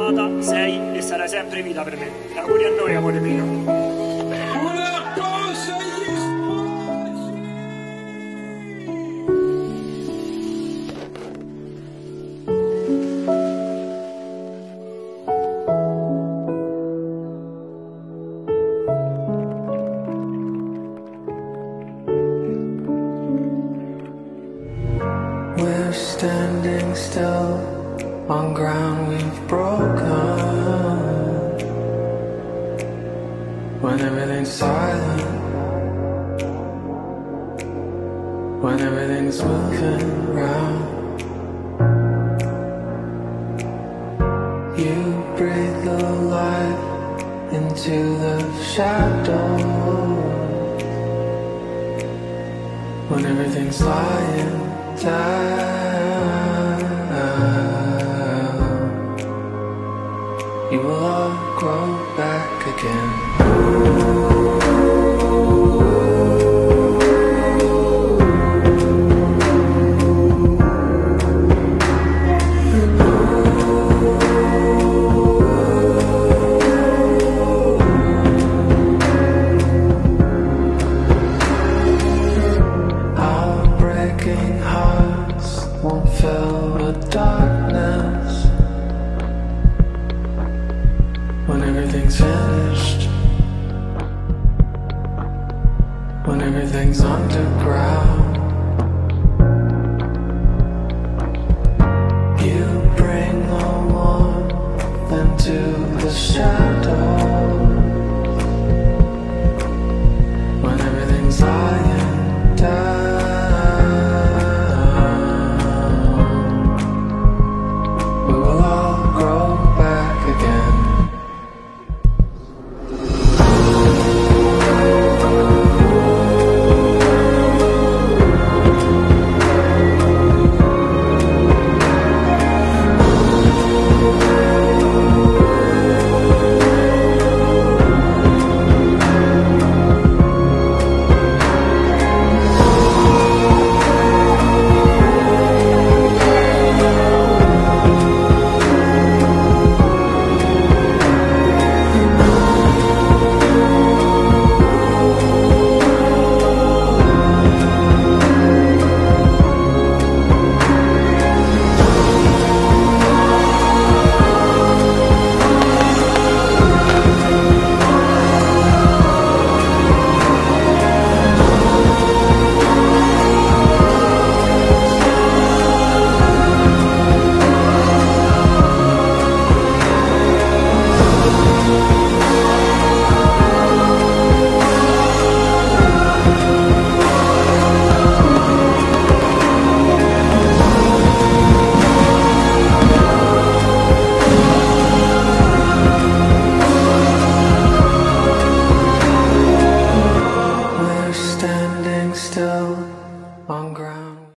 stata, sei e sarai sempre vita per me. Auguri a noi, amore mio. We're standing still on ground we've broken. When everything's silent, when everything's moving around, you breathe the light into the shadows. When everything's lying down, you will all grow back again. Our breaking hearts won't fill the darkness. When everything's finished, when everything's underground.